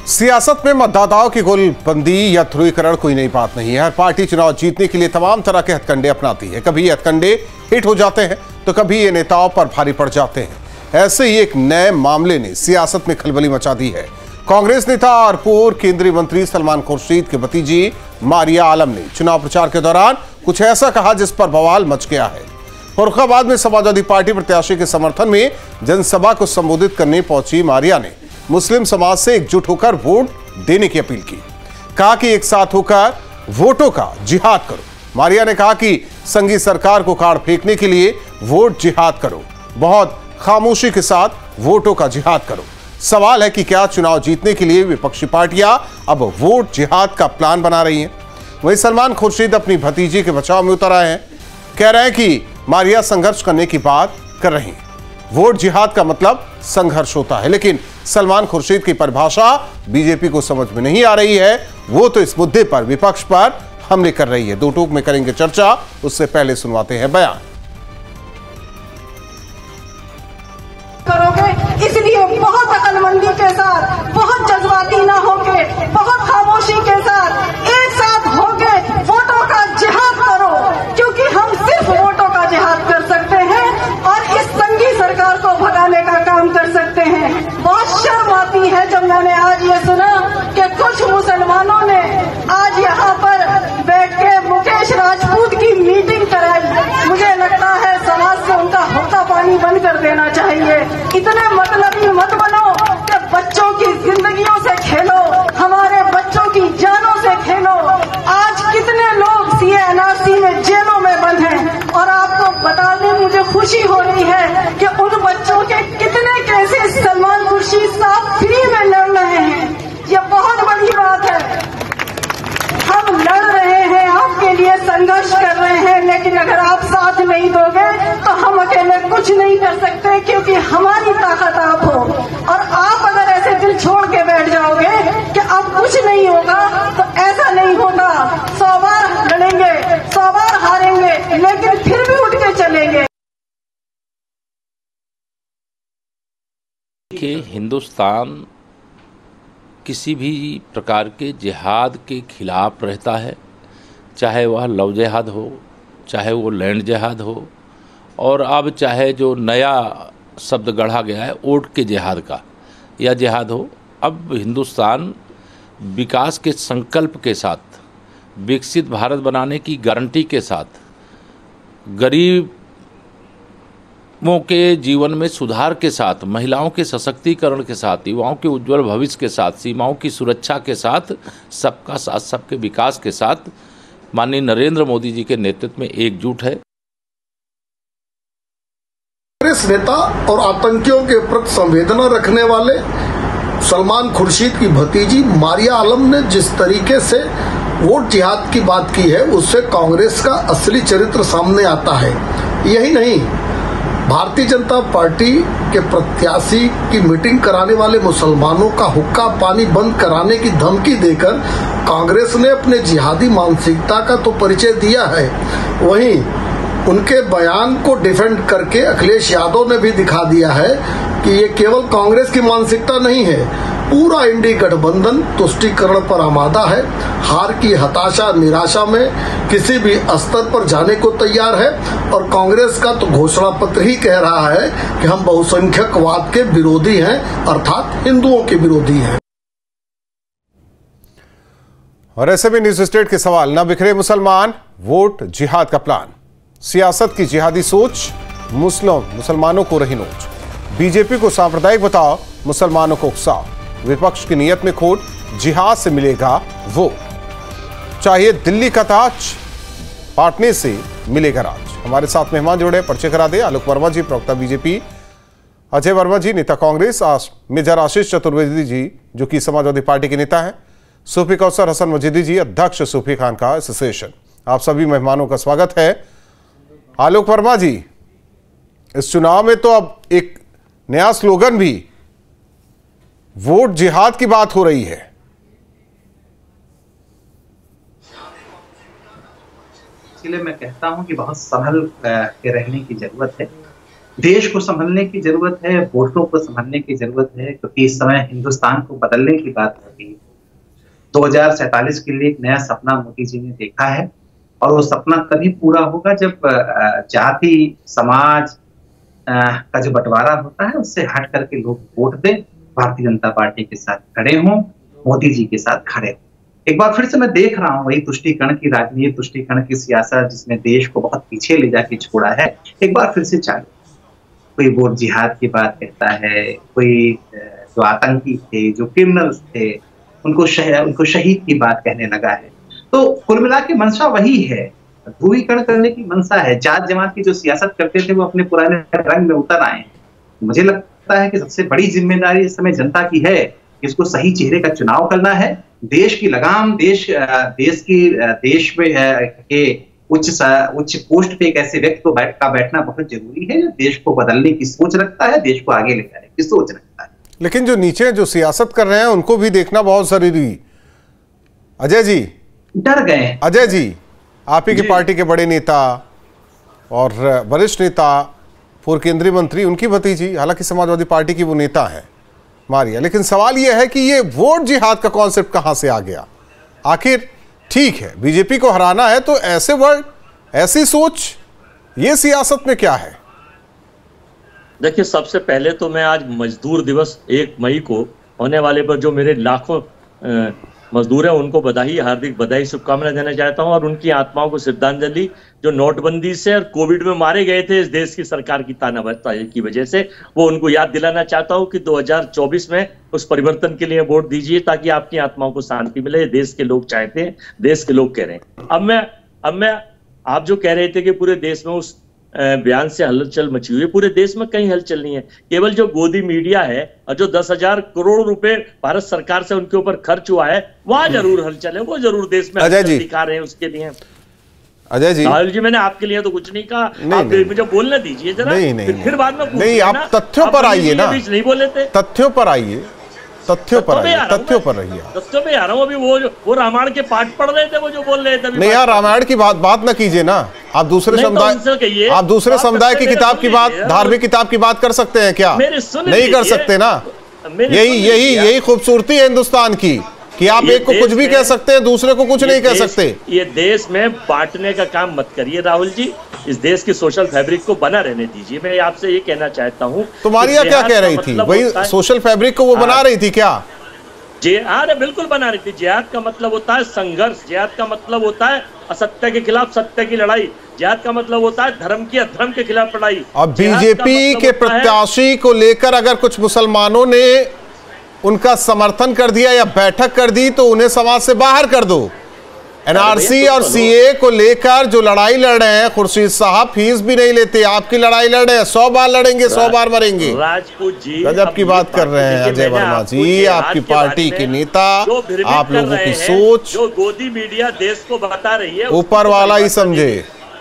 सियासत में मतदाताओं की गोलबंदी या ध्रुवीकरण कोई नई बात नहीं है। हर पार्टी चुनाव जीतने के लिए तमाम तरह के हथकंडे अपनाती है। कभी ये हथकंडे हिट हो जाते हैं तो कभी ये नेताओं पर भारी पड़ जाते हैं। ऐसे ही एक नए मामले ने सियासत में खलबली मचा दी है। कांग्रेस नेता और पूर्व केंद्रीय मंत्री सलमान खुर्शीद के भतीजी मारिया आलम ने चुनाव प्रचार के दौरान कुछ ऐसा कहा जिस पर बवाल मच गया है। फर्रुखाबाद में समाजवादी पार्टी प्रत्याशी के समर्थन में जनसभा को संबोधित करने पहुंची मारिया ने मुस्लिम समाज से एकजुट होकर वोट देने की अपील की। कहा कि एक साथ होकर वोटों का जिहाद करो। मारिया ने कहा कि संघी सरकार को काट फेंकने के लिए वोट जिहाद करो, बहुत खामोशी के साथ वोटों का जिहाद करो। सवाल है कि क्या चुनाव जीतने के लिए विपक्षी पार्टियां अब वोट जिहाद का प्लान बना रही हैं? वहीं सलमान खुर्शीद अपनी भतीजी के बचाव में उतर आए हैं। कह रहे हैं कि मारिया संघर्ष करने की बात कर रही हैं। वोट जिहाद का मतलब संघर्ष होता है, लेकिन सलमान खुर्शीद की परिभाषा बीजेपी को समझ में नहीं आ रही है। वो तो इस मुद्दे पर विपक्ष पर हमले कर रही है। दो टूक में करेंगे चर्चा, उससे पहले सुनवाते हैं बयान। करोगे इसलिए बहुत अकलमंदी के साथ, बहुत जज्बाती ना होके, बहुत खामोशी के साथ एक साथ होके वोटों का जिहाद करो, क्योंकि हम सिर्फ वोटों का जिहाद कर सकते हैं और इस संघी सरकार को भगाने का काम कर सकते हैं। बहुत शर्म आती है जब मैंने आज ये सुना कि कुछ मुसलमानों ने आज यहाँ पर बैठ के मुकेश राजपूत की मीटिंग कराई। मुझे लगता है समाज से उनका होता पानी बंद कर देना चाहिए। इतने मतलबी मत बनो कि बच्चों की जिंदगियों से खेलो, हमारे बच्चों की जानों से खेलो। आज कितने लोग CA/NRC में जेलों में बंद हैं और आपको बताने मुझे खुशी हो रही है कि उन बच्चों के कितने केसेस सलमान खुर्शीद साहब फ्री में लड़ रहे हैं। ये बहुत बड़ी बात है। हम लड़ रहे हैं, आपके लिए संघर्ष कर रहे हैं, लेकिन अगर आप साथ नहीं दोगे तो हम अकेले कुछ नहीं कर सकते, क्योंकि हमारी ताकत आप हो। और आप अगर ऐसे दिल छोड़ के बैठ जाओगे कि अब कुछ नहीं होगा, तो ऐसा नहीं होगा। 100 बार लड़ेंगे, 100 बार हारेंगे, लेकिन फिर भी उठ के चलेंगे। कि हिंदुस्तान किसी भी प्रकार के जिहाद के खिलाफ रहता है, चाहे वह लव जिहाद हो, चाहे वो लैंड जिहाद हो, और अब चाहे जो नया शब्द गढ़ा गया है वोट के जिहाद का या जिहाद हो। अब हिंदुस्तान विकास के संकल्प के साथ, विकसित भारत बनाने की गारंटी के साथ, गरीबों के जीवन में सुधार के साथ, महिलाओं के सशक्तिकरण के साथ, युवाओं के उज्जवल भविष्य के साथ, सीमाओं की सुरक्षा के साथ, सबका साथ, सबके विकास के साथ माननीय नरेंद्र मोदी जी के नेतृत्व में एकजुट है। कांग्रेस नेता और आतंकियों के प्रति संवेदना रखने वाले सलमान खुर्शीद की भतीजी मारिया आलम ने जिस तरीके से वोट जिहाद की बात की है, उससे कांग्रेस का असली चरित्र सामने आता है। यही नहीं, भारतीय जनता पार्टी के प्रत्याशी की मीटिंग कराने वाले मुसलमानों का हुक्का पानी बंद कराने की धमकी देकर कांग्रेस ने अपने जिहादी मानसिकता का तो परिचय दिया है। वहीं उनके बयान को डिफेंड करके अखिलेश यादव ने भी दिखा दिया है कि ये केवल कांग्रेस की मानसिकता नहीं है, पूरा इंडी गठबंधन तुष्टीकरण पर आमादा है। हार की हताशा निराशा में किसी भी स्तर पर जाने को तैयार है और कांग्रेस का तो घोषणा पत्र ही कह रहा है कि हम बहुसंख्यकवाद के विरोधी हैं, अर्थात हिंदुओं के विरोधी हैं। और ऐसे में न्यूज स्टेट के सवाल, न बिखरे मुसलमान, वोट जिहाद का प्लान, सियासत की जिहादी सोच, मुसलमानों को रही नोच, बीजेपी को सांप्रदायिक बताओ, मुसलमानों को उकसाओ, विपक्ष की नीयत में खोट, जिहाद से मिलेगा वो, चाहिए दिल्ली का ताज, पाटने से मिलेगा राज। हमारे साथ मेहमान जुड़े, परिचय करा दे। आलोक वर्मा जी, प्रवक्ता बीजेपी, अजय वर्मा जी, नेता कांग्रेस, मेजर आशीष चतुर्वेदी जी जो कि समाजवादी पार्टी के नेता हैं, सूफी कौसर हसन मजीदी जी, अध्यक्ष सूफी खानका एसोसिएशन। आप सभी मेहमानों का स्वागत है। आलोक वर्मा जी, इस चुनाव में तो अब एक नया स्लोगन भी वोट जिहाद की बात हो रही है। इसलिए मैं कहता हूं कि बहुत संभल के रहने की जरूरत है। देश को संभलने की जरूरत है, वोटों को संभलने की जरूरत है, क्योंकि इस समय हिंदुस्तान को बदलने की बात हो रही है। 2047 के लिए एक नया सपना मोदी जी ने देखा है, और वो सपना तभी पूरा होगा जब जाति समाज का जो बंटवारा होता है उससे हट करके लोग वोट दें, भारतीय जनता पार्टी के साथ खड़े हों, मोदी जी के साथ खड़े हों। एक बार फिर से मैं देख रहा हूँ वही तुष्टीकरण की राजनीति, तुष्टीकरण की सियासत जिसने देश को बहुत पीछे ले जाके छोड़ा है, एक बार फिर से चालू। कोई वोट जिहाद की बात कहता है, कोई जो आतंकी थे, जो क्रिमिनल्स थे, उनको शहीद की बात कहने लगा है। तो कुल मिला के मंशा वही है, ध्रुवीकरण करने की मंशा है। जात जमात की जो सियासत करते थे वो अपने पुराने रंग में उतर आए हैं। मुझे लगता है कि सबसे बड़ी जिम्मेदारी इस समय जनता की है, इसको सही चेहरे का चुनाव करना है। देश की लगाम, देश में के उच्च पोस्ट पे एक ऐसे व्यक्ति का बैठना बहुत जरूरी है जो देश को बदलने की सोच रखता है, देश को आगे ले जाने की सोच रखता है। लेकिन जो नीचे जो सियासत कर रहे हैं उनको भी देखना बहुत जरूरी। अजय जी डर गए। अजय जी, आप ही की पार्टी के बड़े नेता और वरिष्ठ नेता, पूर्व केंद्रीय मंत्री, उनकी भतीजी, हालांकि समाजवादी पार्टी की वो नेता है मारिया, लेकिन सवाल यह है कि ये वोट जिहाद का कॉन्सेप्ट कहां से आ गया? आखिर ठीक है बीजेपी को हराना है तो ऐसे वर्ड, ऐसी सोच, ये सियासत में क्या है? देखिए, सबसे पहले तो मैं आज मजदूर दिवस 1 मई को होने वाले पर जो मेरे लाखों मजदूर हैं उनको बधाई, हार्दिक बधाई, शुभकामनाएं देना चाहता हूं, और उनकी आत्माओं को श्रद्धांजलि जो नोटबंदी से और कोविड में मारे गए थे इस देश की सरकार की तानाशाही की वजह से, वो उनको याद दिलाना चाहता हूं कि 2024 में उस परिवर्तन के लिए वोट दीजिए ताकि आपकी आत्माओं को शांति मिले। देश के लोग चाहते हैं, देश के लोग कह रहे हैं। अब मैं आप जो कह रहे थे कि पूरे देश में उस बयान से हलचल मची हुई है, पूरे देश में कहीं हलचल नहीं है। केवल जो गोदी मीडिया है और जो 10,000 करोड़ रुपए भारत सरकार से उनके ऊपर खर्च हुआ है, वहां जरूर हलचल है, वो जरूर देश में हलचल दिखा रहे हैं उसके लिए। अजय जी, राहुल जी, मैंने आपके लिए तो कुछ नहीं कहा, आप मुझे बोलने दीजिए जरा। फिर बाद में नहीं, आप तथ्यों पर आइए ना, नहीं बोले थे, तथ्यों पर आइए, तथ्यों पर रहिए। तथ्यों पे आ रहा हूँ। अभी वो रामायण के पाठ पढ़ रहे थे, वो जो बोल रहे थे। नहीं यार, रामायण की बात ना कीजिए ना, आप दूसरे समुदाय की किताब की बात, धार्मिक किताब की बात कर सकते हैं क्या? नहीं कर सकते ना। यही खूबसूरती है हिंदुस्तान की कि आप एक को कुछ भी कह सकते हैं, दूसरे को कुछ नहीं कह सकते। ये देश में बांटने का काम मत करिए राहुल जी, इस देश की सोशल फैब्रिक को बना रहने दीजिए। मैं आपसे ये कहना चाहता हूँ। तो मारिया क्या कह रही थी? वही सोशल फैब्रिक को वो बना रही थी क्या? अरे बिल्कुल बना रही थी। जिहाद का मतलब होता है संघर्ष, जिहाद का मतलब होता है असत्य के खिलाफ सत्य की लड़ाई, जिहाद का मतलब होता है धर्म की अधर्म के खिलाफ लड़ाई। अब बीजेपी के प्रत्याशी को लेकर अगर कुछ मुसलमानों ने उनका समर्थन कर दिया या बैठक कर दी तो उन्हें समाज से बाहर कर दो। एनआरसी और सीए को लेकर जो लड़ाई लड़ रहे हैं खुर्शीद साहब, फीस भी नहीं लेते, आपकी लड़ाई लड़ रहे हैं, 100 बार लड़ेंगे, 100 बार मरेंगे। राजपूत जी गजब की बात कर रहे हैं अजय वर्मा जी, आपकी पार्टी के नेता, आप लोगों की सोच जो गोदी मीडिया देश को बता रही है, ऊपर वाला ही समझे।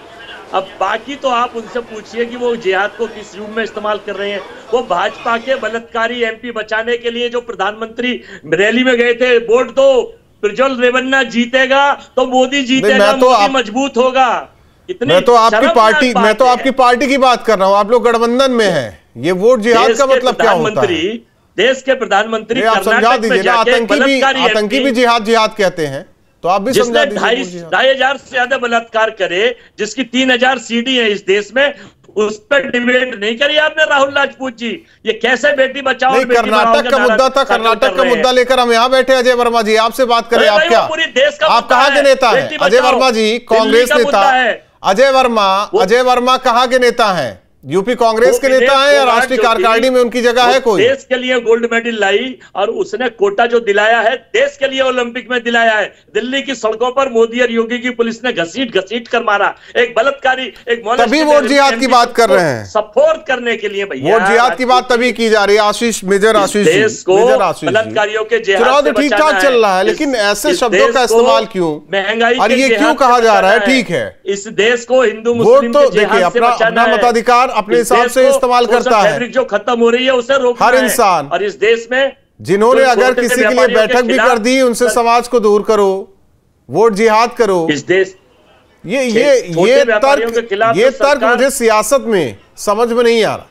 अब बाकी तो आप उनसे पूछिए कि वो जिहाद को किस रूप में इस्तेमाल कर रहे हैं। वो भाजपा के बलात्कारी एमपी बचाने के लिए जो प्रधानमंत्री रैली में गए थे, वोट दो, प्रज्वल रेवन्ना जीतेगा तो मोदी जीतेगा, मोदी मजबूत होगा। मैं तो आपकी पार्टी की बात कर रहा हूँ, आप लोग गठबंधन में हैं। ये वोट जिहाद का मतलब क्या होता है? देश के प्रधानमंत्री आप समझा दीजिए ना, आतंकी भी जिहाद कहते हैं, तो आप भी समझा दीजिए। 2,500 से ज्यादा बलात्कार करे, जिसकी 3,000 सीडी है इस देश में, उस पर डिबेट नहीं करी आपने राहुल राजपूत जी। ये कैसे बेटी बचाओ? नहीं, कर्नाटक का मुद्दा था, कर्नाटक का मुद्दा लेकर हम यहाँ बैठे। अजय वर्मा जी, आपसे बात करें। आप क्या, आप कहाँ के नेता हैं? अजय वर्मा जी कांग्रेस नेता, अजय वर्मा कहाँ के नेता हैं? यूपी कांग्रेस के नेता हैं या राष्ट्रीय कार्यकारिणी में उनकी जगह है कोई? देश के लिए गोल्ड मेडल लाई और उसने कोटा जो दिलाया है देश के लिए ओलंपिक में दिलाया है। दिल्ली की सड़कों पर मोदी और योगी की पुलिस ने घसीट कर मारा एक बलात्कारी, एक तभी वोट जिहाद की बात कर रहे हैं, सपोर्ट करने के लिए। भैया वोट जिहाद की बात तभी की जा रही है। आशीष देश को बलात्कारियों के जिहाद से ठीक ठाक चल रहा है, लेकिन ऐसे शब्दों का इस्तेमाल क्यों? महंगाई और ये क्यों कहा जा रहा है? ठीक है, इस देश को हिंदू मुस्लिम तो देखिए अपना मताधिकार अपने हिसाब से इस्तेमाल करता है। जो खत्म हो रही है उसे रोकना हर इंसान। और इस देश में जिन्होंने अगर किसी के लिए बैठक भी कर दी, उनसे समाज को दूर करो, वोट जिहाद करो। इस देश ये तर्क मुझे सियासत में समझ में नहीं आ रहा।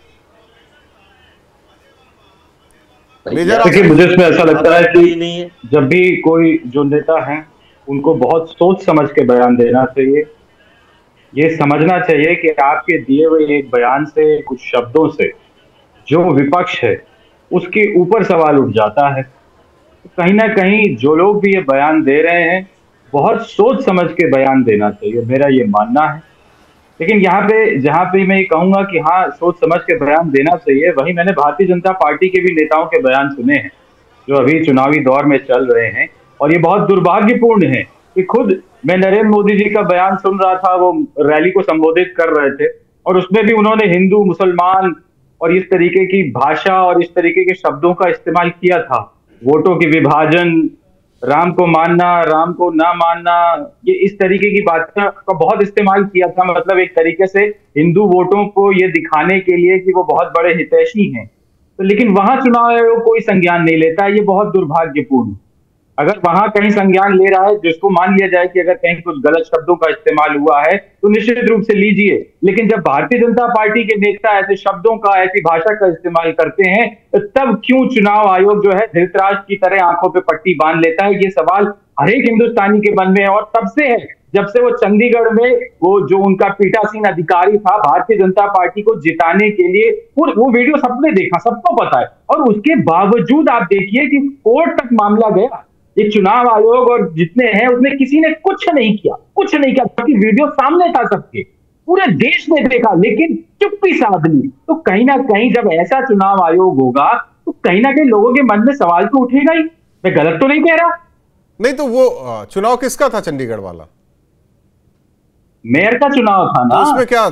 देखिए, मुझे इसमें ऐसा लगता है कि जब भी कोई जो नेता हैं उनको बहुत सोच समझ के बयान देना चाहिए। ये समझना चाहिए कि आपके दिए हुए एक बयान से, कुछ शब्दों से जो विपक्ष है उसके ऊपर सवाल उठ जाता है। कहीं ना कहीं जो लोग भी ये बयान दे रहे हैं बहुत सोच समझ के बयान देना चाहिए, मेरा ये मानना है। लेकिन यहाँ पे जहाँ पे मैं ये कहूंगा कि हाँ सोच समझ के बयान देना चाहिए, वहीं मैंने भारतीय जनता पार्टी के भी नेताओं के बयान सुने हैं जो अभी चुनावी दौर में चल रहे हैं, और ये बहुत दुर्भाग्यपूर्ण है कि खुद मैं नरेंद्र मोदी जी का बयान सुन रहा था, वो रैली को संबोधित कर रहे थे और उसमें भी उन्होंने हिंदू मुसलमान और इस तरीके की भाषा और इस तरीके के शब्दों का इस्तेमाल किया था। वोटों की विभाजन, राम को मानना, राम को ना मानना, ये इस तरीके की बातों का बहुत इस्तेमाल किया था। मतलब एक तरीके से हिंदू वोटों को ये दिखाने के लिए कि वो बहुत बड़े हितैषी हैं। तो लेकिन वहां चुनाव आयोग कोई संज्ञान नहीं लेता है, ये बहुत दुर्भाग्यपूर्ण। अगर वहां कहीं संज्ञान ले रहा है, जिसको मान लिया जाए कि अगर कहीं कुछ गलत शब्दों का इस्तेमाल हुआ है तो निश्चित रूप से लीजिए, लेकिन जब भारतीय जनता पार्टी के नेता ऐसे शब्दों का, ऐसी भाषा का इस्तेमाल करते हैं तो तब क्यों चुनाव आयोग जो है धृतराष्ट्र की तरह आंखों पे पट्टी बांध लेता है? ये सवाल हर एक हिंदुस्तानी के मन में है, और तब से है जब से वो चंडीगढ़ में वो जो उनका पीठासीन अधिकारी था भारतीय जनता पार्टी को जिताने के लिए, वो वीडियो सबने देखा, सबको पता है, और उसके बावजूद आप देखिए कि कोर्ट तक मामला गया। ये चुनाव आयोग और जितने हैं उसने किसी ने कुछ नहीं किया, जबकि वीडियो सामने था, सबके पूरे देश ने देखा, लेकिन चुप्पी साध ली। तो कहीं ना कहीं जब ऐसा चुनाव आयोग होगा तो कहीं ना कहीं लोगों के मन में सवाल तो उठेगा ही। मैं गलत तो नहीं कह रहा? नहीं तो वो चुनाव किसका था चंडीगढ़ वाला? मेयर का चुनाव था ना। तो उसमें क्या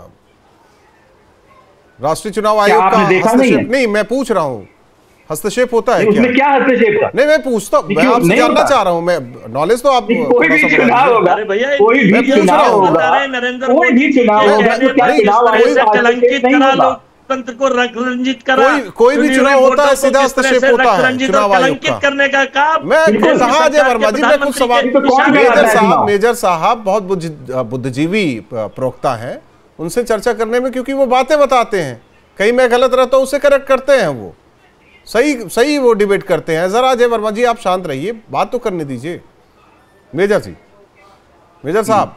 राष्ट्रीय चुनाव आयोग का हस्तक्षेप? नहीं, मैं पूछ रहा हूँ, हस्तक्षेप होता है उसमें क्या हस्तक्षेप था? नहीं, मैं पूछता हूँ, मैं आपसे जानना चाह रहा हूँ, मैं नॉलेज तो आप कोई भी चुनाव होगा, कोई भी चुनाव होगा, कोई भी चुनाव होगा, तंत्र को रंजित करा, कोई भी चुनाव होता है सीधा हस्तक्षेप होता है चुनाव आयोग का करने का काम। मैं कहा अजय वर्मा जी, मैं कुछ सवाल, मेजर साहब बहुत बुद्धिजीवी प्रवक्ता हैं, उनसे चर्चा करने में, क्योंकि वो बातें बताते हैं, कहीं मैं गलत रहता हूं उसे करेक्ट करते हैं, वो सही वो डिबेट करते हैं। जरा अजय वर्मा जी आप शांत रहिए, बात तो करने दीजिए। मेजर साहब,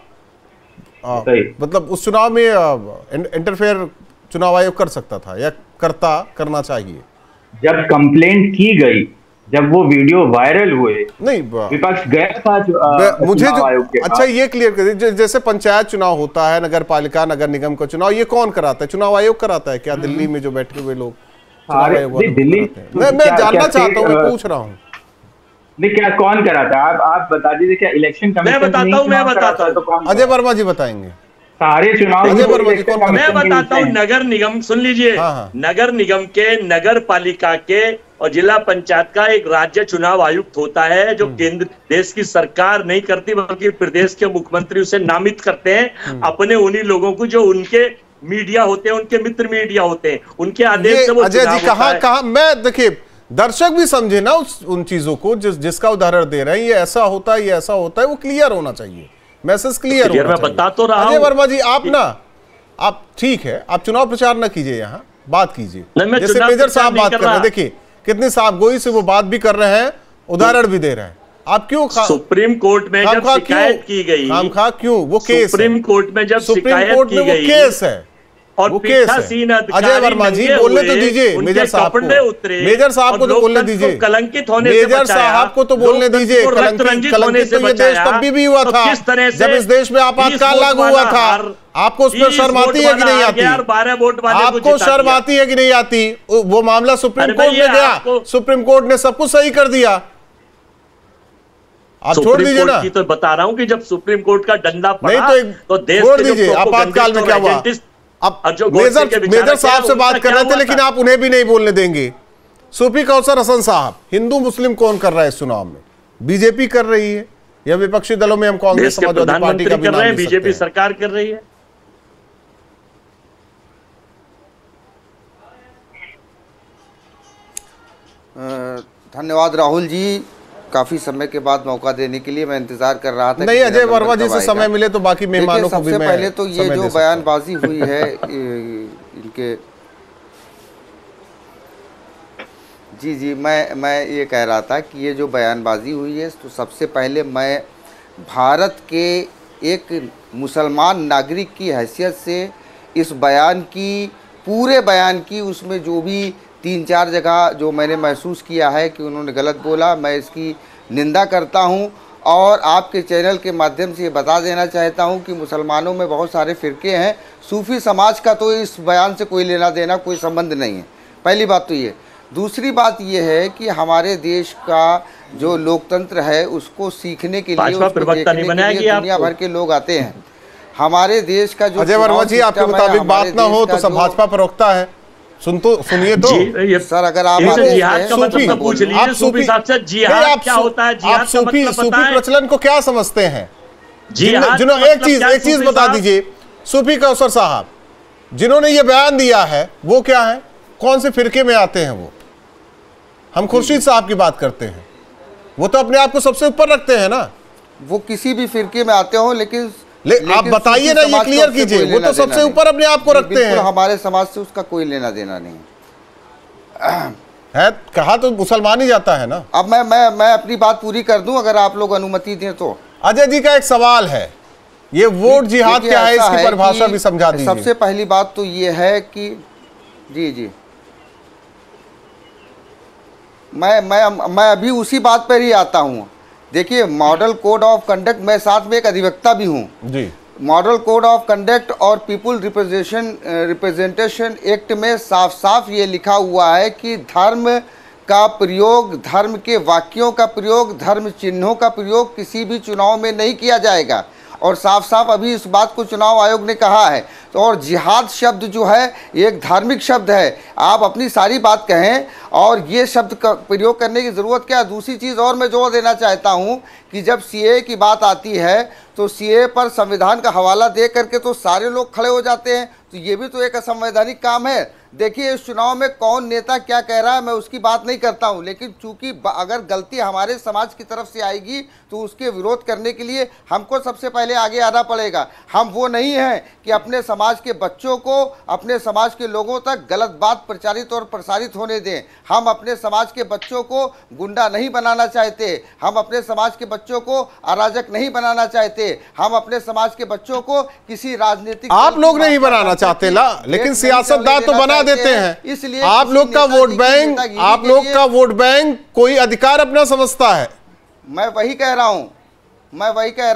मतलब उस चुनाव में इंटरफेयर चुनाव आयोग कर सकता था या करना चाहिए? जब कंप्लेंट की गई, जब वो वीडियो वायरल हुए, नहीं विपक्ष गया था मुझे जो अच्छा ये क्लियर कर दीजिए, जैसे पंचायत चुनाव होता है, नगर पालिका, नगर निगम का चुनाव, ये कौन कराता है? चुनाव आयोग कराता है क्या? दिल्ली में जो बैठे हुए लोग दिल्ली, मैं जानना चाहता हूँ, मैं पूछ रहा हूँ। नहीं, क्या कौन कराता है? आप बता दीजिए। क्या इलेक्शन कमीशन? मैं बताता हूँ, अजय वर्मा जी बताएंगे सारे चुनाव। मैं बताता हूँ, नगर निगम सुन लीजिए, नगर निगम के, नगर पालिका के और जिला पंचायत का एक राज्य चुनाव आयुक्त होता है, जो केंद्र देश की सरकार नहीं करती बल्कि प्रदेश के मुख्यमंत्री उसे नामित करते हैं अपने उन्हीं लोगों को जो उनके मीडिया होते हैं, उनके मित्र मीडिया होते हैं, उनके आदेश से वो अजय जी कहाँ मैं देखिए, दर्शक भी समझे ना उन चीजों को जिसका उदाहरण दे रहे हैं, ये ऐसा होता है, ये ऐसा होता है, वो क्लियर होना चाहिए, मैसेज क्लियर होना चाहिए। बता तो रहा हूं। अजय वर्मा जी आप ठीक है, आप चुनाव प्रचार न कीजिए, यहाँ बात कीजिए जैसे मेजर साहब बात कर रहे हैं। देखिए कितनी साफगोई से वो बात भी कर रहे हैं, उदाहरण भी दे रहे हैं। आप क्यों सुप्रीम कोर्ट में जब शिकायत की गई, क्यों वो केस सुप्रीम कोर्ट में जब शिकायत की गई, केस है और वो केस है। अजय वर्मा जी बोलने तो दीजिए मेजर साहब को, मेजर साहब को तो बोलने दीजिए, कलंकित होने मेजर साहब को तो बोलने दीजिए। कलंकित तो ये देश तब भी हुआ था जब इस देश में आपातकाल लागू हुआ था। आपको उस पर शर्म आती है कि नहीं आती? आपको शर्म आती है कि नहीं आती? वो मामला सुप्रीम कोर्ट में गया, सुप्रीम कोर्ट ने सब कुछ सही कर दिया। आप छोड़ दीजिए ना। तो बता रहा हूं कि जब सुप्रीम कोर्ट का डंडा पड़ा तो देश छोड़ दीजिए। आपातकाल में क्या हुआ? अब मेजर साहब से बात कर रहे थे, लेकिन आप उन्हें भी नहीं बोलने देंगे। सूफी कौसर हसन साहब, हिंदू मुस्लिम कौन कर रहा है इस चुनाव में? बीजेपी कर रही है या विपक्षी दलों में हम कांग्रेस समाजवादी पार्टी का भी नाम ले सकते हैं? बीजेपी सरकार कर रही है। धन्यवाद राहुल जी, काफी समय के बाद मौका देने के लिए। मैं इंतजार कर रहा था। नहीं, अजय वर्मा जी से समय मिले तो बाकी मेहमानों को भी मैं पहले तो ये जो बयानबाजी हुई है इनके जी मैं ये कह रहा था कि ये जो बयानबाजी हुई है, तो सबसे पहले मैं भारत के एक मुसलमान नागरिक की हैसियत से इस बयान की, पूरे बयान की, उसमें जो भी 3-4 जगह जो मैंने महसूस किया है कि उन्होंने गलत बोला, मैं इसकी निंदा करता हूं। और आपके चैनल के माध्यम से ये बता देना चाहता हूं कि मुसलमानों में बहुत सारे फ़िरके हैं, सूफ़ी समाज का तो इस बयान से कोई लेना देना, कोई संबंध नहीं है। पहली बात तो ये। दूसरी बात ये है कि हमारे देश का जो लोकतंत्र है उसको सीखने के लिए, उसको देखने के लिए दुनिया भर के लोग आते हैं। हमारे देश का जो अजय वर्मा जी, आपके मुताबिक बात ना हो तो सब भाजपा पर रोकता है। सुनिए तो सर, अगर आप सूफी प्रचलन को क्या समझते हैं? जिन्होंने एक चीज बता दीजिए, सूफी कौसर साहब जिन्होंने ये बयान दिया है वो क्या है, कौन से फिरके में आते हैं वो? हम खुर्शीद साहब की बात करते हैं, वो तो अपने आप को सबसे ऊपर रखते हैं ना। वो किसी भी फिरके में आते हो, लेकिन आप बताइए ना, ये क्लियर कीजिए। वो तो सबसे ऊपर अपने आप को रखते हैं। हमारे समाज से उसका कोई लेना देना नहीं है। कहा तो मुसलमान ही जाता है ना। अब मैं अपनी बात पूरी कर दूं, अगर आप लोग अनुमति दें तो। अजय जी का एक सवाल है, ये वोट जिहाद क्या है, इसकी परिभाषा भी समझा दीजिए। सबसे पहली बात तो ये है कि जी मैं अभी उसी बात पर ही आता हूँ। देखिए, मॉडल कोड ऑफ कंडक्ट, मैं साथ में एक अधिवक्ता भी हूँ जी। मॉडल कोड ऑफ कंडक्ट और पीपुल रिप्रेजेंटेशन एक्ट में साफ साफ ये लिखा हुआ है कि धर्म का प्रयोग, धर्म के वाक्यों का प्रयोग, धर्म चिन्हों का प्रयोग किसी भी चुनाव में नहीं किया जाएगा। और साफ साफ अभी इस बात को चुनाव आयोग ने कहा है। तो और जिहाद शब्द जो है एक धार्मिक शब्द है। आप अपनी सारी बात कहें और ये शब्द का प्रयोग करने की ज़रूरत क्या है? दूसरी चीज़ और मैं जोर देना चाहता हूँ कि जब सीए की बात आती है तो सीए पर संविधान का हवाला दे करके तो सारे लोग खड़े हो जाते हैं, तो ये भी तो एक असंवैधानिक काम है। देखिए, इस चुनाव में कौन नेता क्या कह रहा है मैं उसकी बात नहीं करता हूं, लेकिन चूंकि अगर गलती हमारे समाज की तरफ से आएगी तो उसके विरोध करने के लिए हमको सबसे पहले आगे आना पड़ेगा। हम वो नहीं हैं कि अपने समाज के बच्चों को, अपने समाज के लोगों तक गलत बात प्रचारित और प्रसारित होने दें। हम अपने समाज के बच्चों को गुंडा नहीं बनाना चाहते, हम अपने समाज के बच्चों को अराजक नहीं बनाना चाहते, हम अपने समाज के बच्चों को किसी राजनीतिक, आप लोग नहीं बनाना चाहते ना, लेकिन सियासतदान तो बना देते हैं। इसलिए आप लोग का वोट बैंक, आप लोग का वोट बैंक कोई अधिकार अपना समझता है। मैं वही कह रहा हूं, मैं वही कह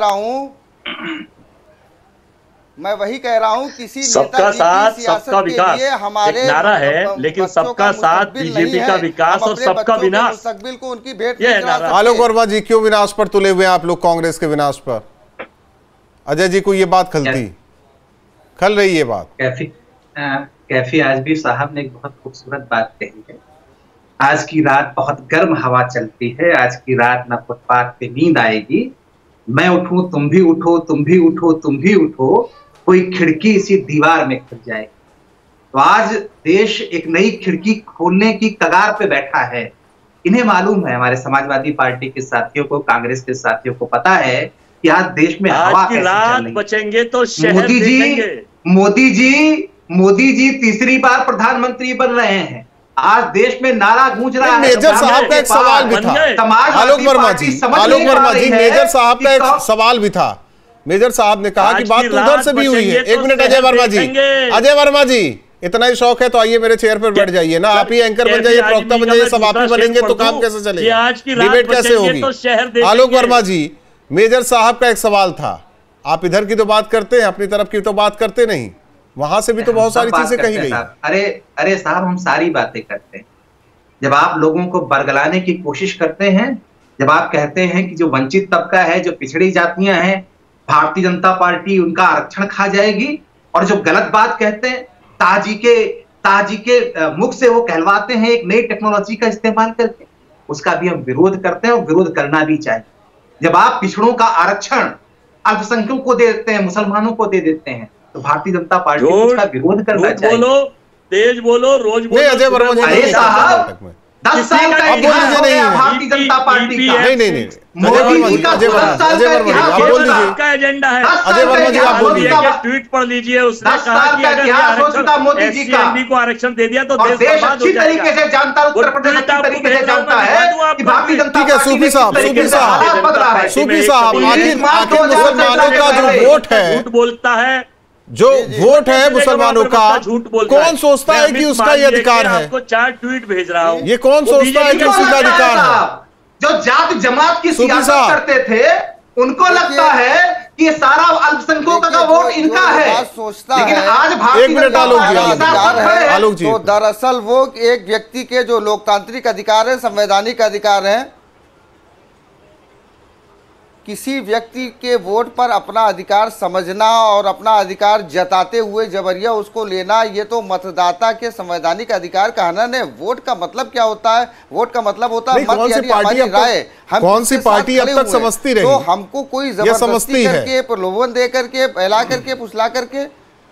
रहा हूं किसी सबका साथ सबका विकास हमारे नारा है, लेकिन सबका साथ बीजेपी का विकास और सबका विनाश मुस्तकबिल को उनकी भेंट। आलोक वर्मा जी, क्यों विनाश पर तुले हुए आप लोग, कांग्रेस के विनाश पर? अजय जी को ये बात खल रही है बात। कैफी आजमी साहब ने एक बहुत खूबसूरत बात कही है। आज की रात बहुत गर्म हवा चलती है, आज की रात ना फुटपाथ पे नींद आएगी, मैं उठूं तुम भी उठो, तुम भी उठो, तुम भी उठो, कोई खिड़की इसी दीवार में खुल जाएगी। तो आज देश एक नई खिड़की खोलने की कगार पे बैठा है। इन्हें मालूम है, हमारे समाजवादी पार्टी के साथियों को, कांग्रेस के साथियों को पता है कि आज देश में हवा कैसे चल रही है। बचेंगे तो शहर मोदी जी तीसरी बार प्रधानमंत्री बन रहे हैं। आज देश में नारा गूंज रहा है। मेजर साहब का एक सवाल भी था, आलोक वर्मा जी, मेजर साहब का एक सवाल भी था। मेजर साहब ने कहा कि बात तो उधर से भी हुई है। एक मिनट अजय वर्मा जी, इतना ही शौक है तो आइए मेरे चेयर पर बैठ जाइए ना, आप ही एंकर बन जाइए, प्रवक्ता बन जाइए, सब आप ही बनेंगे तो काम कैसे चलेगा, डिबेट कैसे होगी? आलोक वर्मा जी, मेजर साहब का एक सवाल था, आप इधर की तो बात करते हैं, अपनी तरफ की तो बात करते नहीं, वहां से भी तो बहुत सारी चीजें कही गई। अरे साहब, हम सारी बातें करते हैं। जब आप लोगों को बरगलाने की कोशिश करते हैं, जब आप कहते हैं कि जो वंचित तबका है, जो पिछड़ी जातियां हैं, भारतीय जनता पार्टी उनका आरक्षण खा जाएगी, और जो गलत बात कहते हैं, ताजी के मुख से वो कहलवाते हैं एक नई टेक्नोलॉजी का इस्तेमाल करके, उसका भी हम विरोध करते हैं और विरोध करना भी चाहिए। जब आप पिछड़ों का आरक्षण अल्पसंख्यकों को दे देते हैं, मुसलमानों को दे देते हैं, तो भारतीय जनता पार्टी उसका विरोध करना चाहिए। बोलो, तेज बोलो, रोज बोलो। अरे साहब, 10 साल का इतिहास हो गया भारतीय जनता पार्टी का। नहीं मोदी जी का 10 साल का इतिहास हो चुका का एजेंडा है। अजय वर्मा जी आप बोल दीजिए। ट्वीट पढ़ लीजिए, उसने 10 साल का इतिहास हो चुका मोदी जी का। SC को आरक्षण दे दिया तो देश अच्छी तरीके से जानता, उत्तर प्रदेश अच्छी तरीके से जानता है कि भारतीय जनता पार्टी ने किस तरीके से हालात बदला है। सूफी साहब, आखिर मुसलमानों का जो वोट है, झूठ बोलता है, जो वोट है मुसलमानों का, कौन सोचता है कि उसका ये अधिकार है? आपको 4 ट्वीट भेज रहा हूँ। ये कौन सोचता है कि उसका अधिकार है? जो जात जमात की सियासत करते थे उनको लगता है कि ये सारा अल्पसंख्यकों का वोट इनका है, लेकिन आज भारतीय जनता पार्टी तो दरअसल वो एक व्यक्ति के जो लोकतांत्रिक अधिकार है, संवैधानिक अधिकार है, किसी व्यक्ति के वोट पर अपना अधिकार समझना और अपना अधिकार जताते हुए जबरिया उसको लेना, ये तो मतदाता के संवैधानिक अधिकार का हनन है। वोट का मतलब क्या होता है? वोट का मतलब होता है मत, यानी हमारी राय। हम कौन सी पार्टी अब तक समझती रही? तो हमको कोई जबरदस्ती करके, प्रलोभन दे करके, बहला करके, फुसला करके,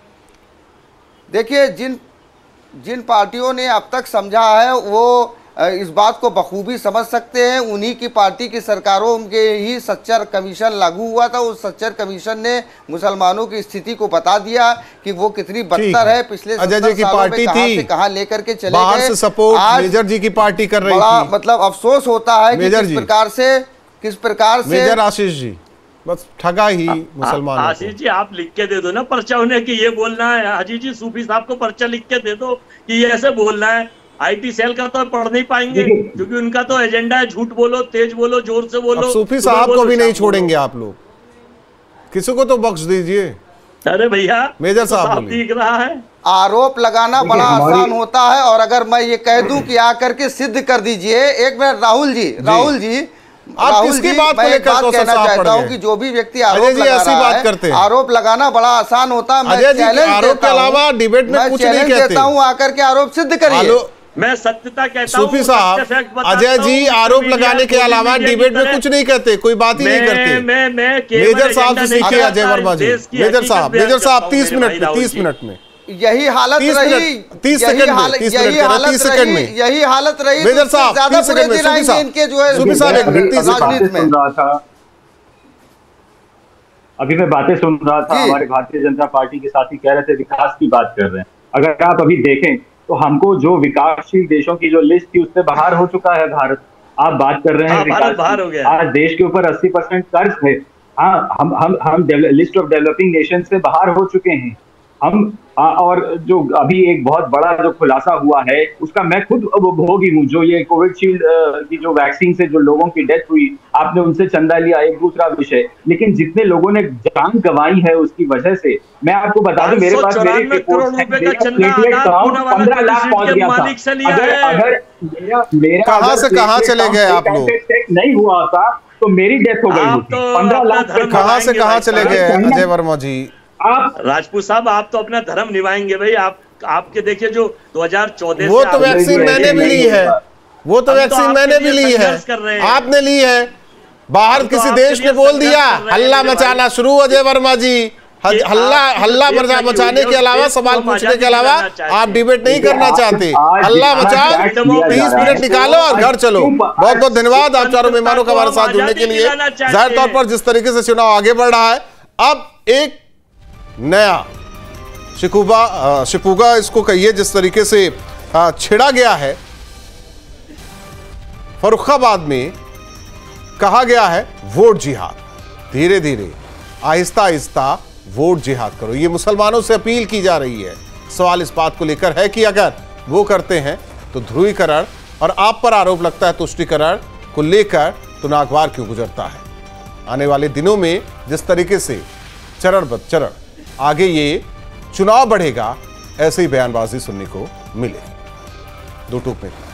देखिए जिन पार्टियों ने अब तक समझा है वो इस बात को बखूबी समझ सकते हैं। उन्हीं की पार्टी की सरकारों के ही सच्चर कमीशन लागू हुआ था। उस सच्चर कमीशन ने मुसलमानों की स्थिति को बता दिया कि वो कितनी बदतर है। पिछले 70 सालों में कहां से कहां लेकर के चले गए। सपोर्ट मेजर जी की पार्टी कर रही थी। मतलब अफसोस होता है कि किस प्रकार से मेजर आशीष जी बस ठगा ही मुसलमान। आशीष जी आप लिख के दे दो ना पर्चा उन्हें कि ये बोलना है। आशीष जी सूफी साहब को पर्चा लिख के दे दो कि ये ऐसे बोलना है। IT सेल का तो पढ़ नहीं पाएंगे क्योंकि उनका तो एजेंडा है झूठ बोलो, तेज बोलो, जोर से बोलो। सूफी साहब को भी नहीं छोड़ेंगे आप लोग, किसी को तो बख्श दीजिए। अरे भैया मेजर साहब दिख रहा है। आरोप लगाना बड़ा आसान होता है, और अगर मैं ये कह दूं कि आकर के सिद्ध कर दीजिए। एक मिनट राहुल जी आप किसकी बात को लेकर कहना चाहता हूँ कि जो भी व्यक्ति आरोप लगा रहा है, आरोप लगाना बड़ा आसान होता है। मैं चैलेंज के अलावा डिबेट में कुछ नहीं देता हूँ, आकर के आरोप सिद्ध करिए। मैं सत्यता कहता हूं। सूफी साहब, अजय जी आरोप लगाने के अलावा डिबेट में कुछ नहीं कहते, कोई बात ही नहीं करते। मेजर साहब से सीखिए अजय वर्मा जी। मेजर साहब 30 मिनट में यही हालत रही। 30 सेकंड में यही हालत रही। मेजर साहब ज्यादा बुरे दिन आएंगे इनके जो है राजनीति में। अभी मैं बातें सुन रहा था, हमारे भारतीय जनता पार्टी के साथी कह रहे थे विकास की बात कर रहे हैं। अगर आप अभी देखें तो हमको जो विकासशील देशों की जो लिस्ट थी उससे बाहर हो चुका है भारत। आप बात कर रहे हैं विकास बाहर हो गया। आज देश के ऊपर 80% कर्ज है। हाँ, हम लिस्ट ऑफ डेवलपिंग नेशन से बाहर हो चुके हैं हम। और जो अभी एक बहुत बड़ा जो खुलासा हुआ है उसका मैं खुद भोगी हूँ। जो ये कोविशील्ड की जो वैक्सीन से जो लोगों की डेथ हुई, आपने उनसे चंदा लिया, एक दूसरा विषय, लेकिन जितने लोगों ने जान गंवाई है उसकी वजह से, मैं आपको बता दूं मेरे पास मेरे 15 लाख पहुंच गया था। अगर मेरा कहां चले गए आप लोग? नहीं हुआ था तो मेरी डेथ हो गई। 15 लाख कहां से कहां चले गए अजय वर्मा जी? आप राजपूत साहब आप तो अपना धर्म निभाएंगे भाई। आपके देखिए जो 2014 वो तो वैक्सीन मैंने भी ली है, वो तो वैक्सीन मैंने भी ली है, आपने ली है। बाहर किसी देश ने बोल दिया, हल्ला मचाना शुरू। अजय वर्मा जी हल्ला मचाने के अलावा, सवाल पूछने के अलावा आप डिबेट नहीं करना चाहते। हल्ला मचाओ, 30 मिनट निकालो और घर चलो। बहुत बहुत धन्यवाद आप चारों मेहमानों का हमारे साथ जुड़ने के लिए। जाहिर तौर पर जिस तरीके से चुनाव आगे बढ़ रहा है, अब एक नया शिकूगा इसको कहिए, जिस तरीके से छिड़ा गया है। फर्रुखाबाद में कहा गया है वोट जिहाद, धीरे धीरे आहिस्ता आहिस्ता वोट जिहाद करो, ये मुसलमानों से अपील की जा रही है। सवाल इस बात को लेकर है कि अगर वो करते हैं तो ध्रुवीकरण, और आप पर आरोप लगता है तुष्टीकरण को लेकर तो नागवार क्यों गुजरता है। आने वाले दिनों में जिस तरीके से चरण ब चरण आगे ये चुनाव बढ़ेगा, ऐसे ही बयानबाजी सुनने को मिलेगी। 2 टूक में